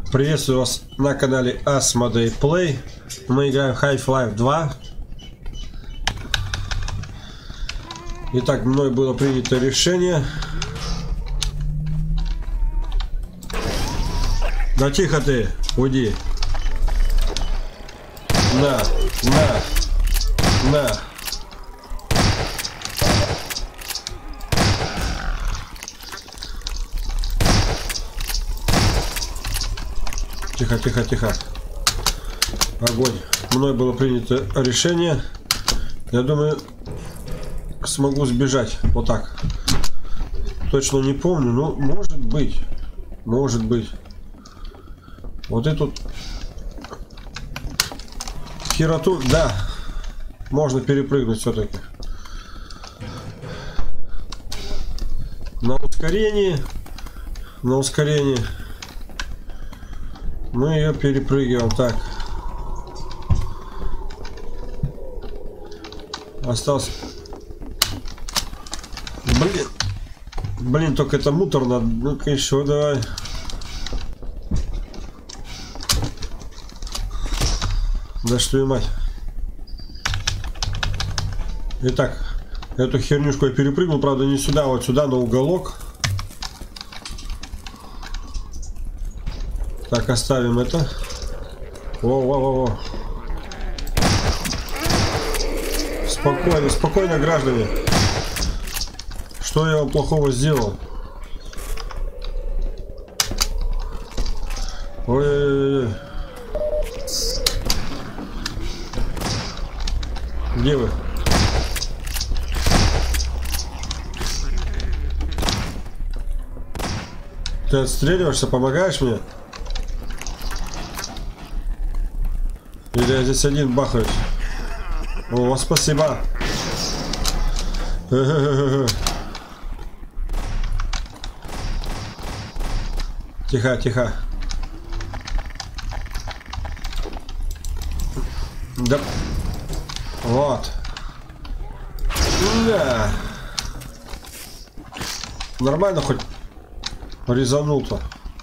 Приветствую вас на канале Asmodee Play. Мы играем Half-Life 2. Итак, мной было принято решение. Да тихо ты, уйди. На. Тихо. Огонь. Мной было принято решение. Я думаю, смогу сбежать. Вот так. Точно не помню, но может быть. Вот эту хероту, да. Можно перепрыгнуть все-таки. На ускорении. Мы ее перепрыгиваем. Так. Остался. Блин, только это муторно. Ну-ка еще давай. Да что и мать. Итак, эту хернюшку я перепрыгнул, правда не сюда, а вот сюда, на уголок. Так, оставим это. Во. Спокойно, граждане. Что я вам плохого сделал? Ой. Где вы? Ты отстреливаешься, помогаешь мне? Или я здесь один бахаюсь? О, спасибо. Тихо. Да. Вот. Да. Нормально хоть резанул-то.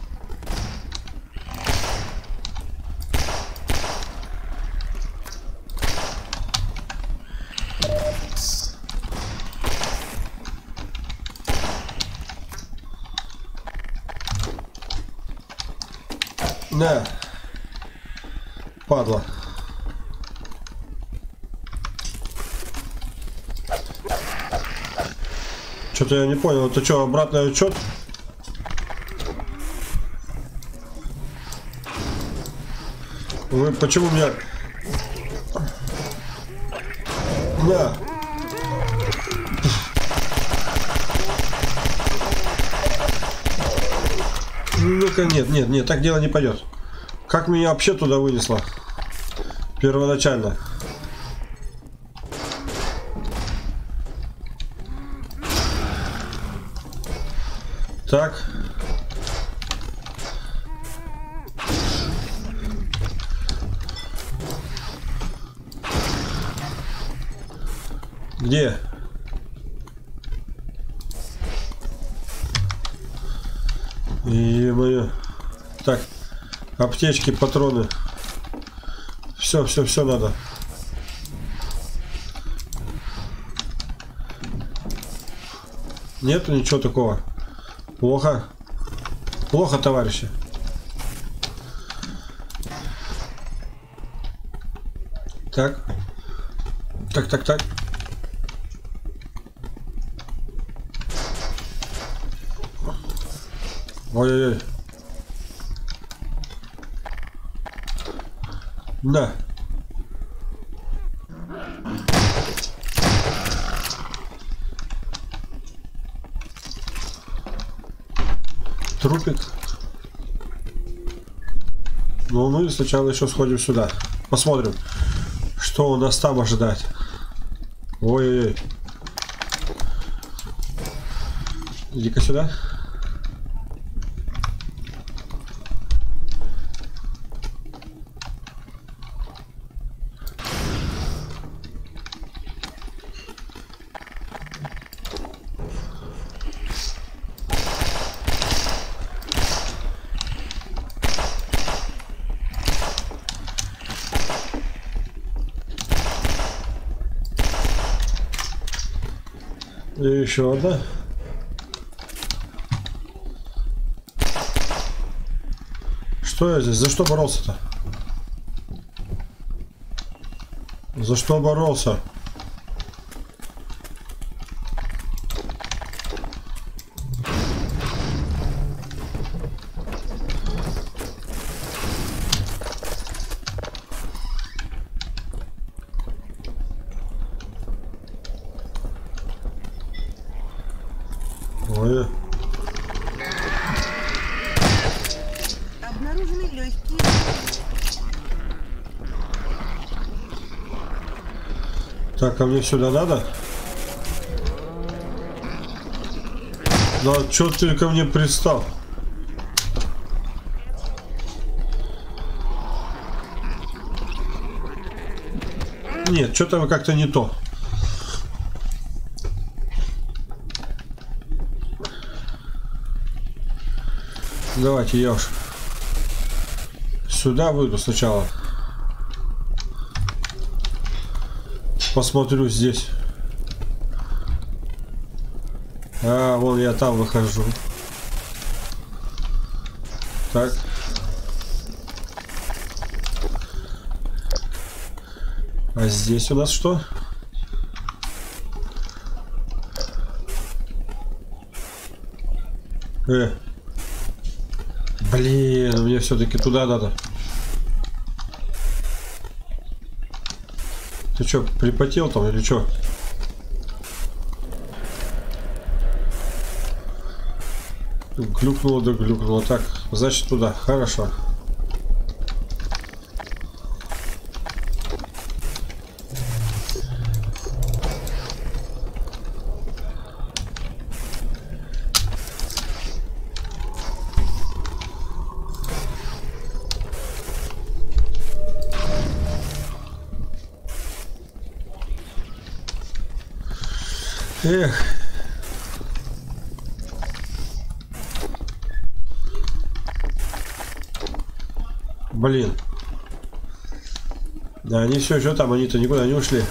Да. Падла. Что-то я не понял. Это что, обратный отчет? Вы почему меня... Да. Ну-ка, нет, так дело не пойдет. Как меня вообще туда вынесло? Первоначально. Так. Где? Е-мое. Так. Аптечки, патроны. Все надо. Нету ничего такого. Плохо, товарищи. Так. Ой-ой-ой. Да. Трупик. Ну, мы сначала еще сходим сюда. Посмотрим, что у нас там ожидать. Ой-ой-ой. Иди-ка сюда. И еще одна. Что я здесь? За что боролся-то? За что боролся? Ой. Обнаружены легкие. Так, а мне сюда надо? Ну а чё ты ко мне пристал? Нет, что-то как-то не то. Давайте я уж сюда выйду сначала. Посмотрю здесь. А, вон я там выхожу. Так. А здесь у нас что? Блин, мне все-таки туда надо. Ты что, припотел там или что? Глюкнуло, да глюкнуло. Так, значит туда. Хорошо. Эх. Блин. Да, они все еще там, они-то никуда не ушли.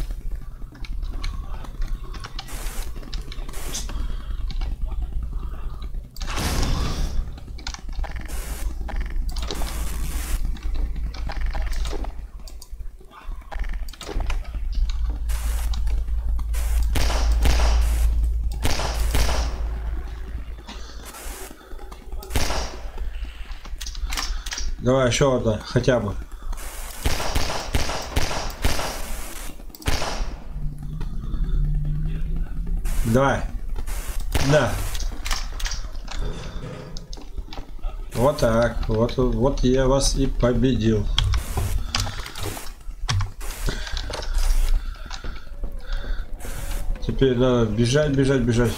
Давай еще одна, хотя бы. Давай. Да. Вот так. Вот я вас и победил. Теперь надо бежать, бежать, бежать.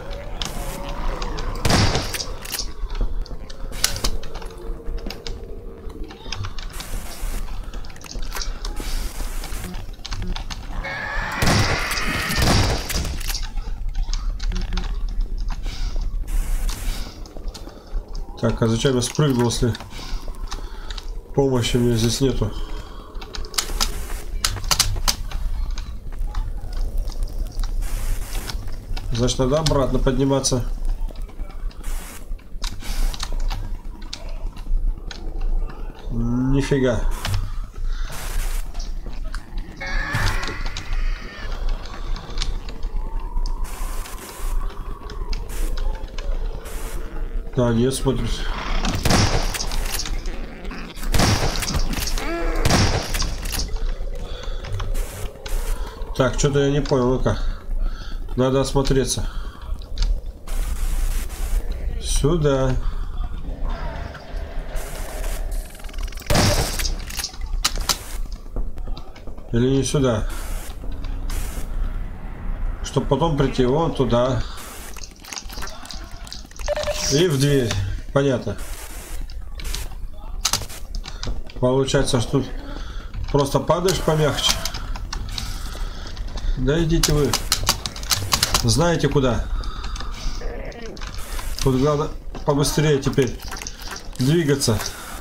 Так, а зачем я спрыгнул, если помощи мне здесь нету? Значит, надо обратно подниматься. Нифига. Да, нет, смотрит. Так, что-то я не понял, ну-ка. Надо осмотреться. Сюда. Или не сюда. Чтобы потом прийти вон туда. И в дверь. Понятно. Получается, что тут просто падаешь помягче. Да идите вы. Знаете куда. Тут главное побыстрее теперь двигаться.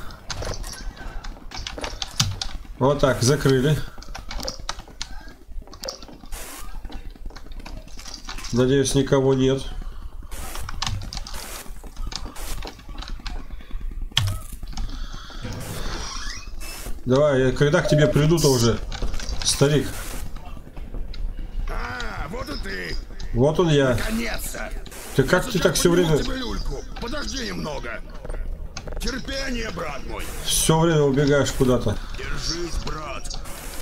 Вот так, закрыли. Надеюсь, никого нет. Давай, когда к тебе приду-то уже, старик? А, вот и ты. Вот он я. Наконец-то. Ты как ты так все время... Подожди немного. Терпение, брат мой. Все время убегаешь куда-то. Держись, брат.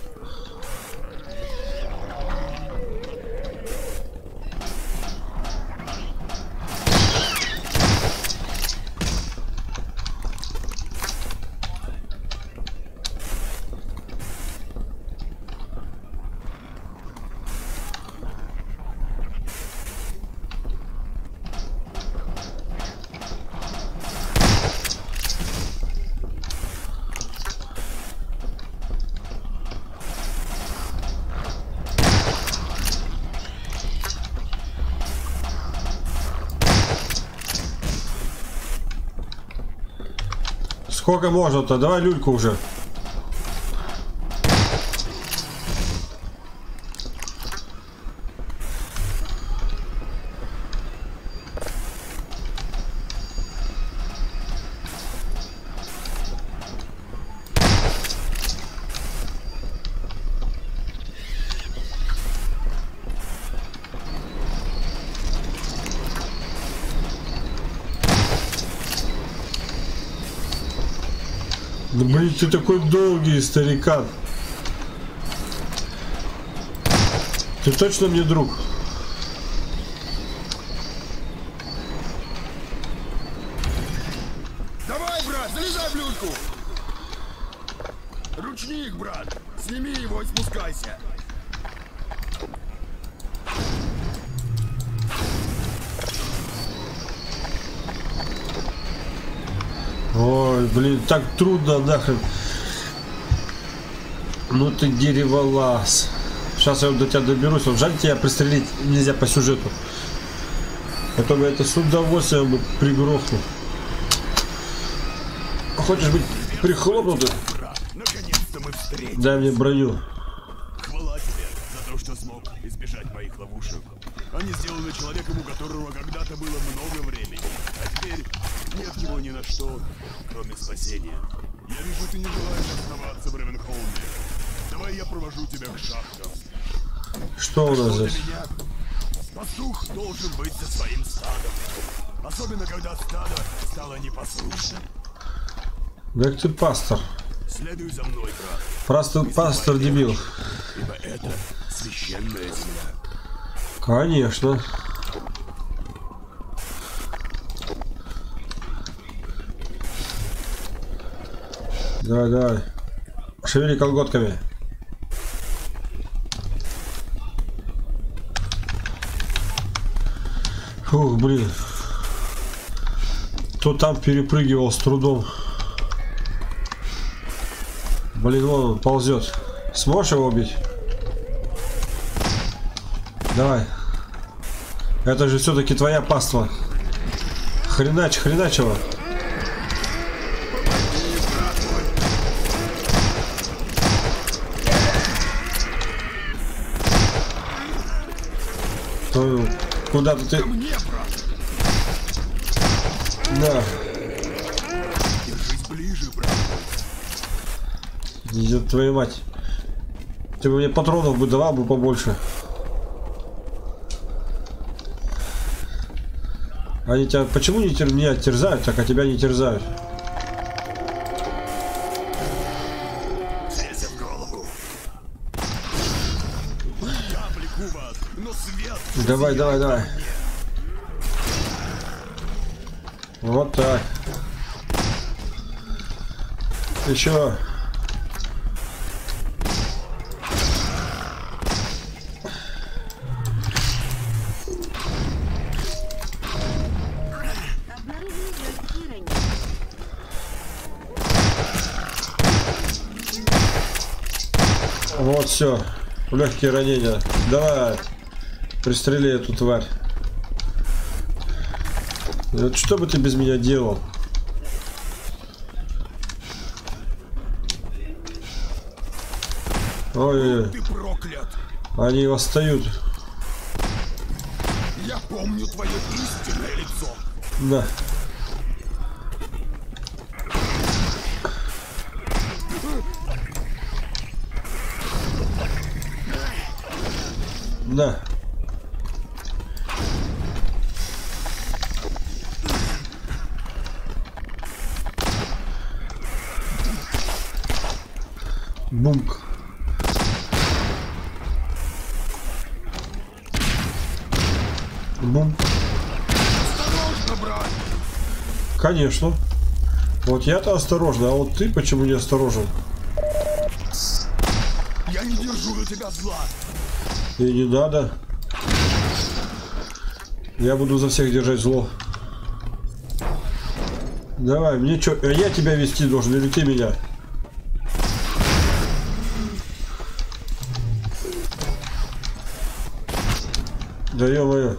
Сколько можно-то? Давай люльку уже. Да блин, ты такой долгий, старикан. Ты точно мне друг? Давай, брат, залезай в люльку. Ручник, брат. Сними его и спускайся. Ой, блин, так трудно нахрен. Ну ты дереволаз. Сейчас я до тебя доберусь. Вот жаль, тебя пристрелить нельзя по сюжету. А то бы это с удовольствием бы пригрохнул. Хочешь быть прихлопнутым? Наконец-то мы встретились. Дай мне броню. Хвала тебе за то, что смог избежать моих ловушек. Они сделаны человеком, у которого когда-то было много времени. А теперь нет его ни на что, кроме спасения. Я вижу, ты не желаешь оставаться в Ревенхолме. Давай я провожу тебя к шахтам. Что у нас Для здесь? меня пастух должен быть со своим стадом. Особенно, когда стадо стало непослушным. Да ты пастор. Следуй за мной, брат. Просто пастор дебил. Ибо это священная земля. Конечно. Давай, давай. Шевели колготками. Фух, блин. То там перепрыгивал с трудом. Блин, вон он ползет. Сможешь его убить? Давай. Это же все-таки твоя паства. Хренач, хреначево. Куда-то ты... Да. Держись ближе, брат. Идет твою мать. Ты бы мне патронов бы давал бы побольше. Они тебя почему не меня терзают, так а тебя не терзают? Целься в голову. Я облеку вас, но свет. Давай, давай, давай. Вот так. Еще. Вот все. Легкие ранения. Давай. Пристрели эту тварь. Вот что бы ты без меня делал? Ой, Ты проклят. они восстают. помню твое истинное лицо. Да. Да. Бумк. Бум. Осторожно, брат. Конечно. Вот я-то осторожно, а вот ты почему не осторожен? Я не держу на тебя зла. И не надо. Я буду за всех держать зло. Давай, мне что, я тебя вести должен или ты меня? Да ё-моё.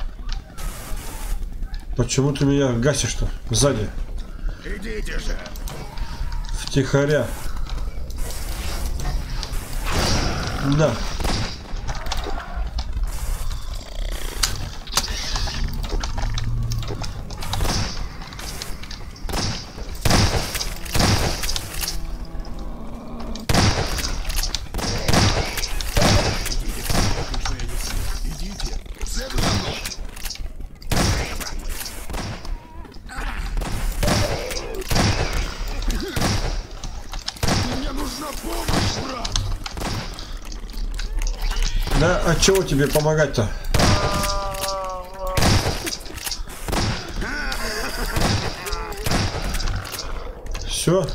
Почему ты меня гасишь-то сзади? Идите же. Втихаря. Да. Идите. Следуй за мной. Мне нужна помощь, брат. Да, а чего тебе помогать-то? Все?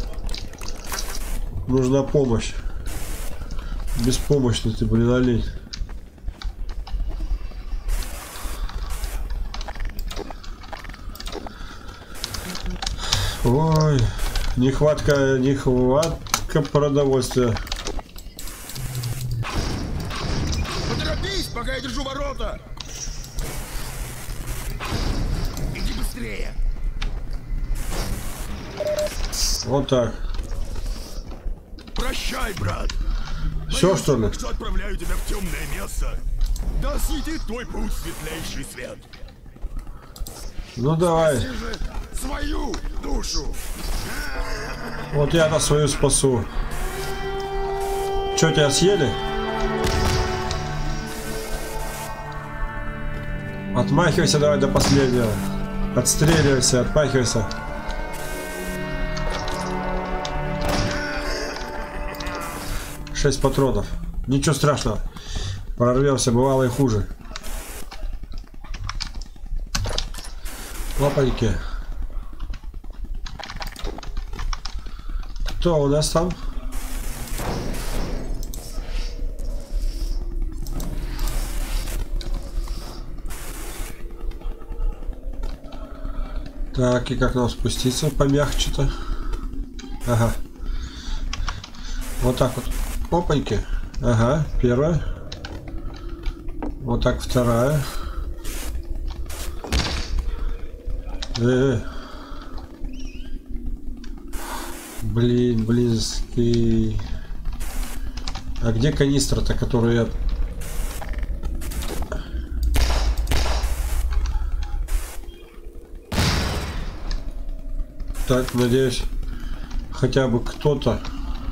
Нужна помощь. Беспомощный ты, блин, олень. Ой, нехватка продовольствия. Поторопись, пока я держу ворота. Иди быстрее. Вот так. Прощай, брат. Все, Боюсь, что ли? что отправляю тебя в темное место. Да осветит твой путь светлейший свет. Ну давай. Спаси же свою душу. Вот я-то свою спасу. Че, тебя съели? Отмахивайся давай до последнего. Отстреливайся, отмахивайся. Шесть патронов. Ничего страшного. Прорвемся, бывало и хуже. Лопаньки. Кто у нас там? Так, и как нам спуститься помягче-то? Ага. Вот так вот. Опаньки. Ага, первая. Вот так вторая. Блин, близкий. А где канистра-то, которую я... Так, надеюсь, хотя бы кто-то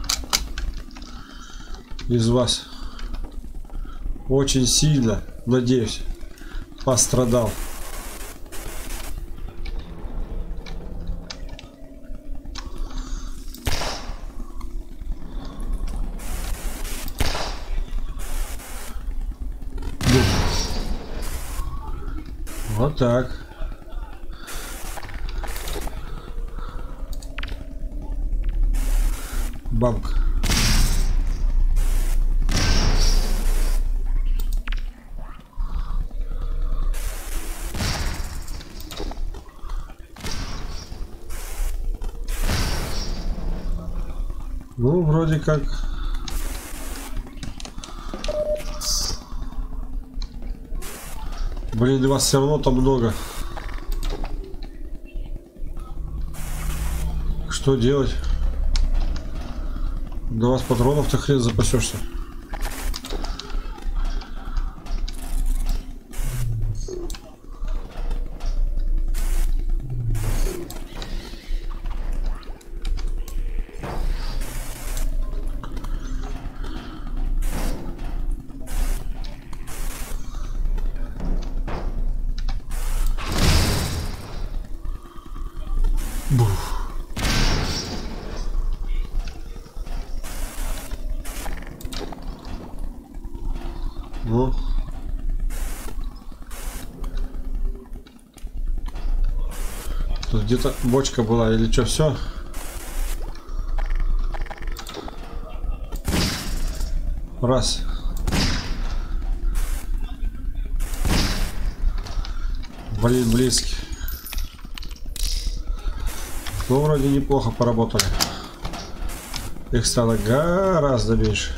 из вас очень сильно, надеюсь, пострадал. Вот так. Бамк. Ну, вроде как... Блин, вас все равно там много. Что делать? До вас патронов-то хрен запасешься. Где-то бочка была или что, все? Раз. Блин, близкий. Ну, вроде неплохо поработали. Их стало гораздо меньше.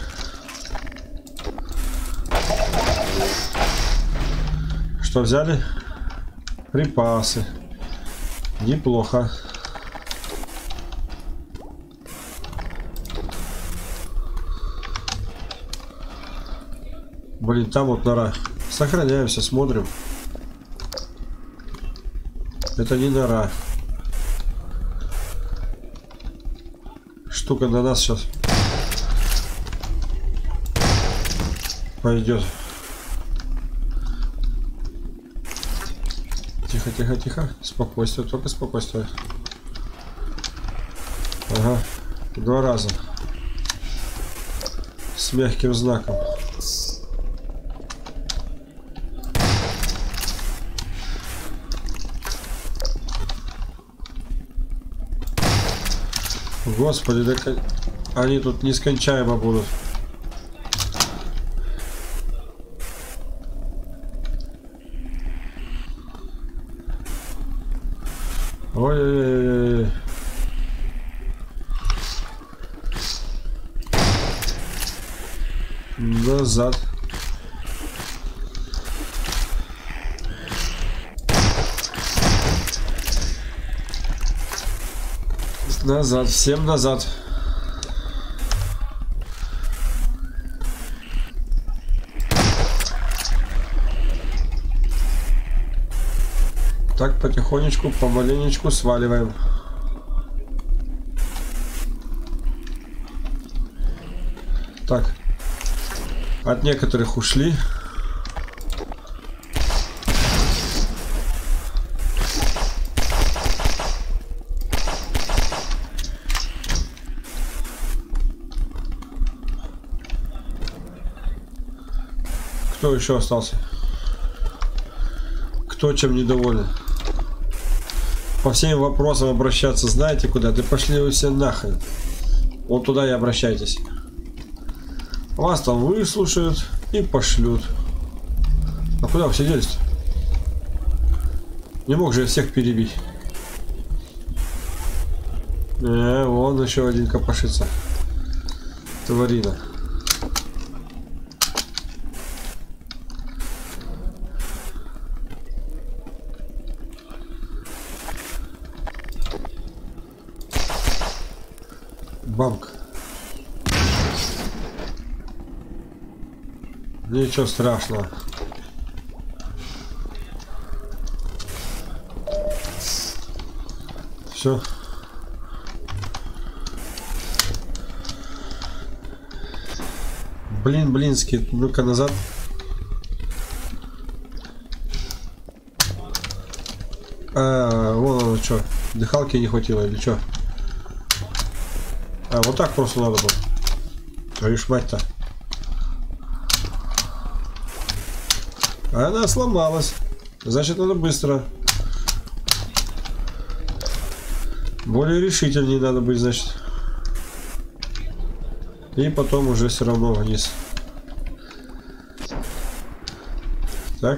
Что взяли? Припасы. Неплохо. Блин, там вот нора. Сохраняемся, смотрим. Это не нора. Штука на нас сейчас пойдет. Тихо, тихо, тихо. Спокойствие, только спокойствие. Ага. 2 раза. С мягким знаком. Господи, да они тут нескончаемо будут. Ой-ой-ой. Назад. Назад, всем назад. Так, потихонечку, помаленечку сваливаем. Так, от некоторых ушли. Кто еще остался? Кто чем недоволен? По всем вопросам обращаться знаете куда? Да пошли вы все нахрен. Вот туда и обращайтесь. Вас там выслушают и пошлют. А куда вы все делись-то? Не мог же я всех перебить. Вон еще один копошится. Тварина. Бамк. Ничего страшного. Все. Блин, блинский. Ну-ка назад. Вон оно что. Дыхалки не хватило или что? Вот так просто надо было. Твою ж мать-то. Она сломалась. Значит, надо быстро. Более решительнее надо быть, значит. И потом уже все равно вниз. Так.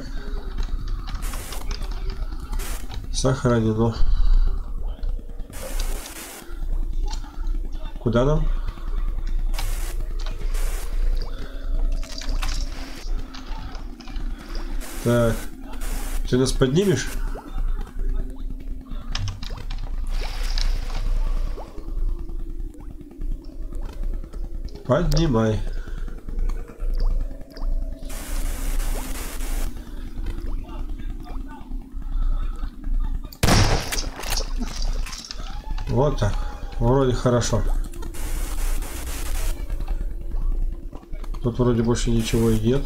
Сохранено. Куда нам? Так. Ты нас поднимешь? Поднимай. Вот так. Вроде хорошо. Тут вроде больше ничего и нет.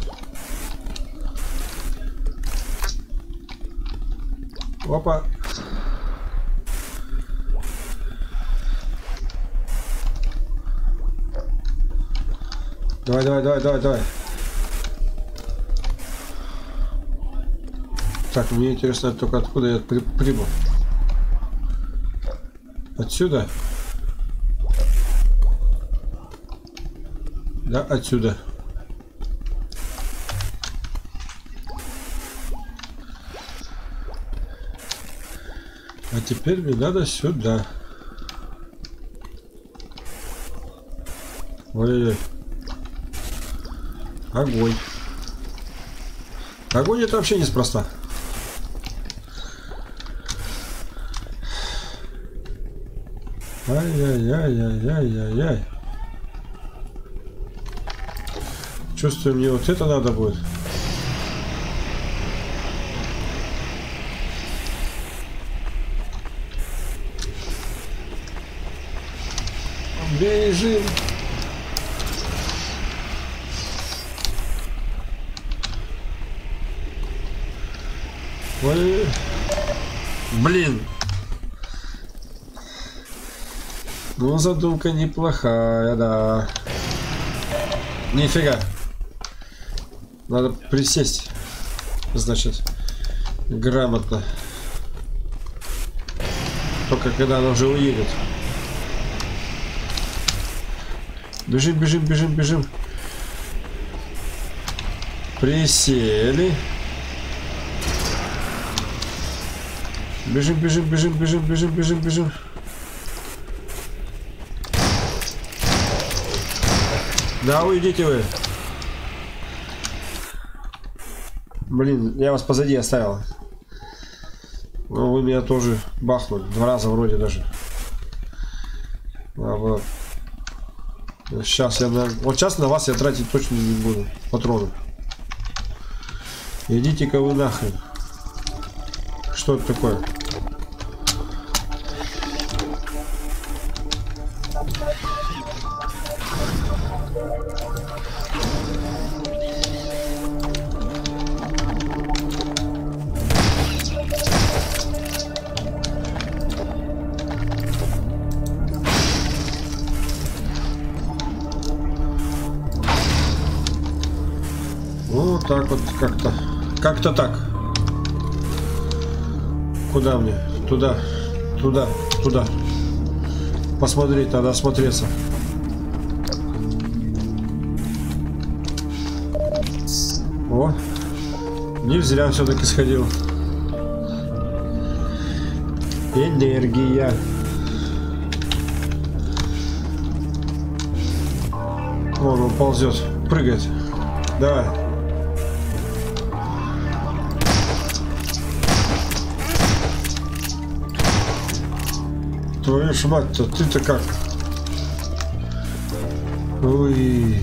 Опа. Давай, давай, давай, давай, давай. Так, мне интересно только откуда я прибыл. Отсюда? Да, отсюда. А теперь мне надо сюда. Ой-ой-ой. Огонь. Огонь это вообще неспроста. Ай-яй-яй-яй-яй-яй-яй. Чувствую, мне вот это надо будет. Бежим. Ой. Блин. Ну, задумка неплохая, да. Нифига. Надо присесть. Значит, грамотно. Только когда она уже уедет. Бежим, бежим, бежим, бежим. Присели. Бежим, бежим, бежим, бежим, бежим, бежим, бежим. Да, уйдите вы. Блин, я вас позади оставил. Но вы меня тоже бахнули. 2 раза вроде даже. А вот. Сейчас я вот сейчас на вас я тратить точно не буду. Патроны. Идите-ка вы нахрен. Что это такое? Вот так вот как-то. Как-то так. Куда мне? Туда. Туда. Туда. Посмотреть, надо осмотреться. О. Не зря все-таки сходил. Энергия. Вон он ползет. Прыгает. Давай. Твою ж мать-то, ты-то как? Ой.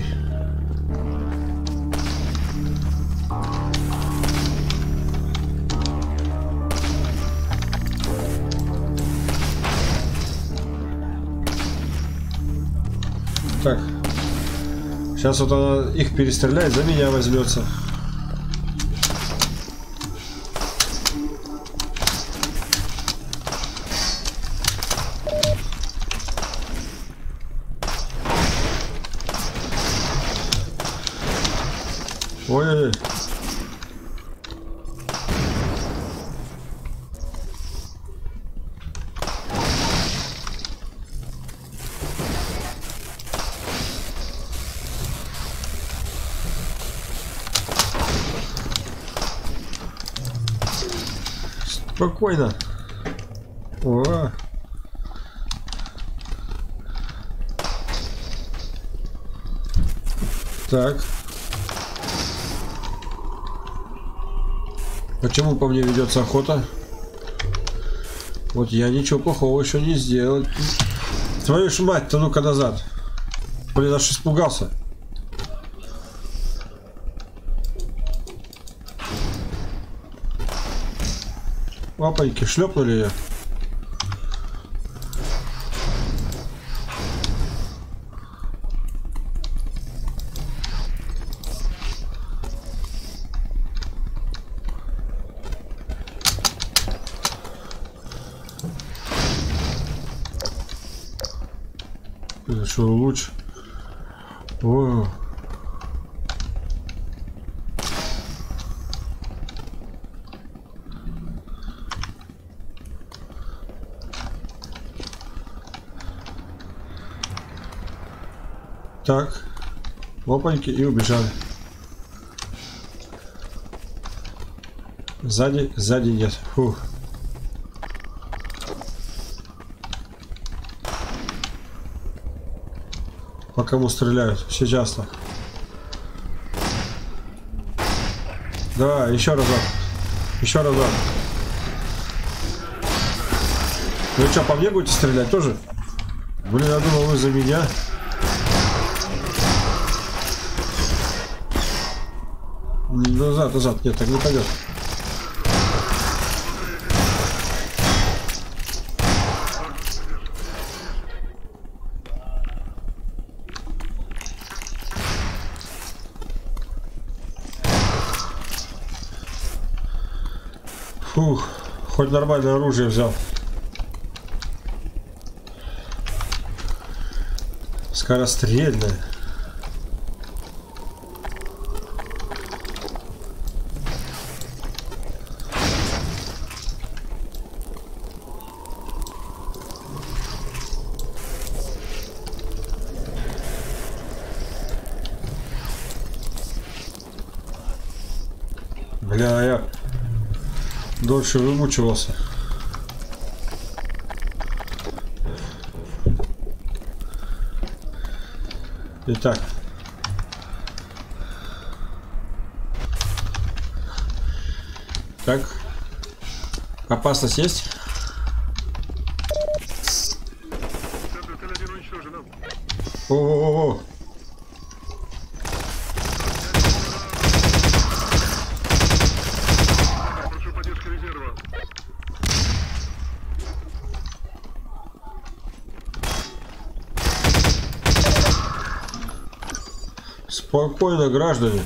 Так. Сейчас вот она их перестреляет, за меня возьмется. Ой-ой-ой. Спокойно. О. Так. Почему по мне ведется охота? Вот я ничего плохого еще не сделал. Твою ж мать-то, ну-ка назад. Блин, аж испугался. Опаньки, шлепнули ее. Это что, луч? О. Так. Опаньки и убежали. Сзади нет. Фух. По кому стреляют? Сейчас-то. Да, еще разок. Еще разок. Вы что, по мне будете стрелять тоже? Блин, я думал, вы за меня. Назад. Нет, так не пойдет. Фух, хоть нормальное оружие взял. Скорострельное. Бля, я дольше вымучивался. Итак. Так. Опасность есть? О-о-о-о. Спокойно, граждане.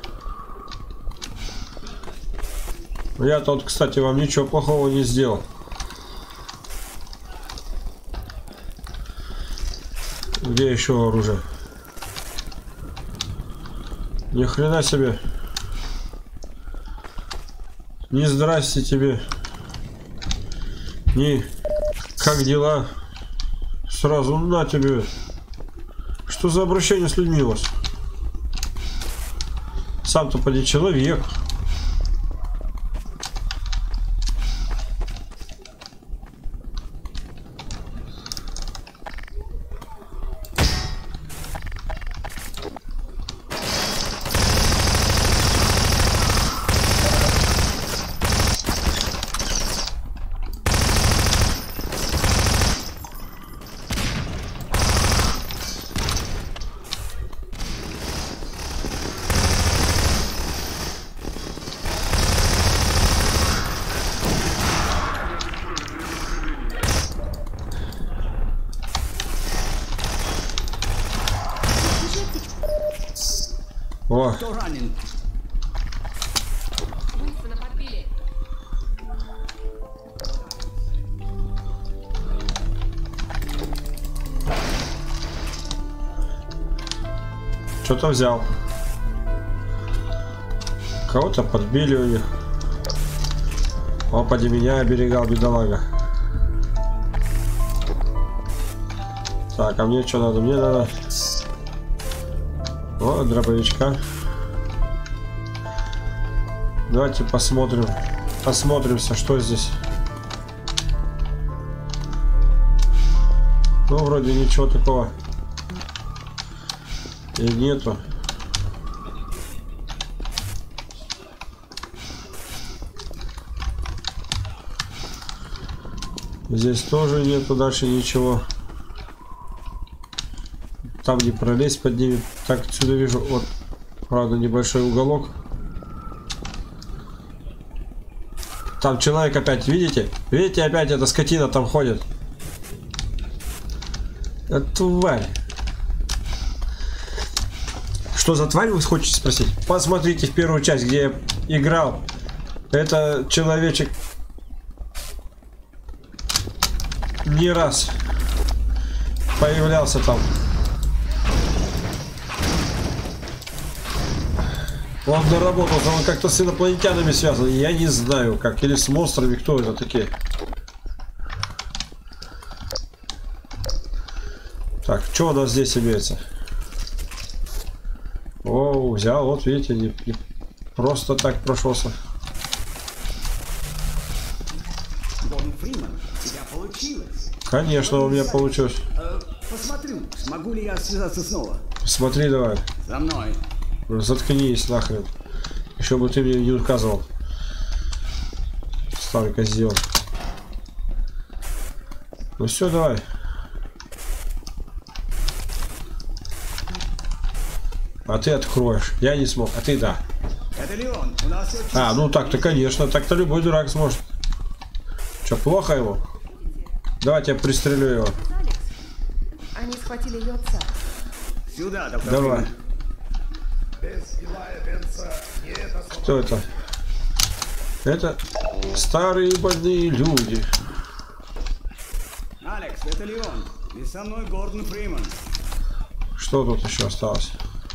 Я-то вот, кстати, вам ничего плохого не сделал. Где еще оружие? Ни хрена себе. Ни здрасте тебе. Ни как дела. Сразу на тебе. Что за обращение с людьми у вас? Сам-то поди человек. О. Что-то взял. Кого-то подбили у них. Он поди меня оберегал, бедолага. Так, а мне что надо? Мне надо... О, дробовичка. Давайте посмотрим. Посмотримся, что здесь. Ну, вроде ничего такого и нету. Здесь тоже нету дальше ничего. Там не пролезть под ними. Так, отсюда вижу, вот, правда, небольшой уголок. Там человек опять, видите? Видите, опять эта скотина там ходит. Это тварь. Что за тварь, вы хотите спросить? Посмотрите в первую часть, где я играл. Это человечек не раз появлялся там. Он доработался, он как-то с инопланетянами связан. Я не знаю как. Или с монстрами, кто это такие. Так, что у нас здесь имеется? взял, вот видите, не просто так прошелся. Гордон Фриман, у тебя получилось. Конечно, у меня получилось. Посмотрю, смогу ли я связаться снова. Смотри давай. За мной. Заткнись нахрен. Еще бы ты мне не указывал. Старый козел. Ну все, давай. А ты откроешь. Я не смог, а ты да. Это Леон, у нас все А, ну так-то, конечно. Так-то любой дурак сможет. Че, плохо его? Давайте я пристрелю его. Алекс, они схватили ее отца. сюда, доктор Давай. Фриман. Кто это? Это старые больные люди. Алекс, это Леон. И со мной Гордон Фриман. Что тут еще осталось?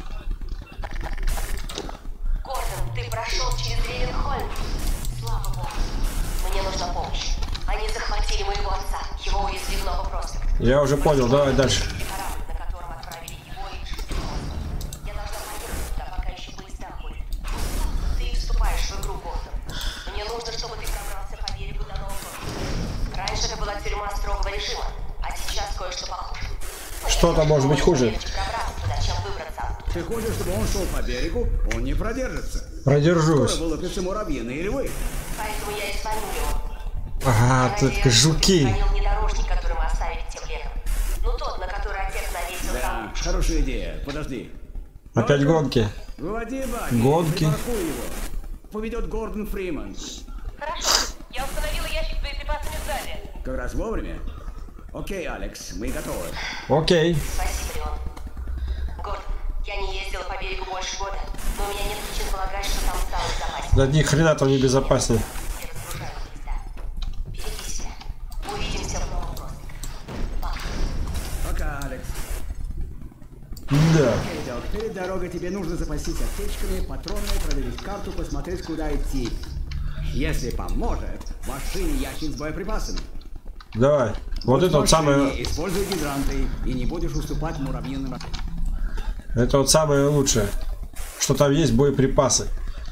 Гордон, ты прошел через Рейвенхольм. Слава богу. Мне нужна помощь. Они захватили моего отца, его уязвимого просто. Я уже понял, давай дальше. Корабль, на котором отправили его и шестого. Я должна поехать туда, пока еще поезда ходят. Ты вступаешь в игру, Гордон. Мне нужно, чтобы ты пробрался по берегу до Нового. Раньше это была тюрьма строгого режима, а сейчас кое-что похуже. Что-то может быть хуже. Пробраться туда, чем выбраться оттуда. Ты хочешь, чтобы он шел по берегу? Он не продержится. Продержусь. Скоро вылупятся муравьиные львы. Поэтому я и звоню его. Ага, только жуки. Звонил внедорожник, который мы оставили тем летом. Ну тот, на который отец навесил Да, там. хорошая идея. Подожди. Опять гонки. Выводи багги. Гонки. Припаркуй его. Поведет Гордон Фриман. Хорошо, я установила ящик с боеприпасами сзади. Как раз вовремя. Окей, Алекс, мы готовы. Окей. Спасибо, Леон. Гордон, я не ездила по берегу больше года, но у меня нет причин полагать, что там стало безопаснее. Да ни хрена там не безопаснее. Я разгружаю поезда. Береги себя. Увидимся в новом просто. Пока. Пока, Алекс. Да. Окей, Док, перед дорогой тебе нужно запастись аптечками, патронами, проверить карту, посмотреть, куда идти. Если поможет, в машине ящик с боеприпасами. Давай. Вот это вот самое. Используй гидранты и не будешь уступать муравьиным. Это вот самое лучшее. Что там есть боеприпасы.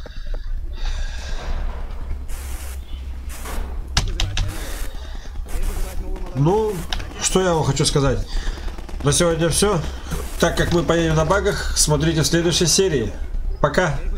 Ну, что я вам хочу сказать. На сегодня все. Так как мы поедем на багах, смотрите в следующей серии. Пока.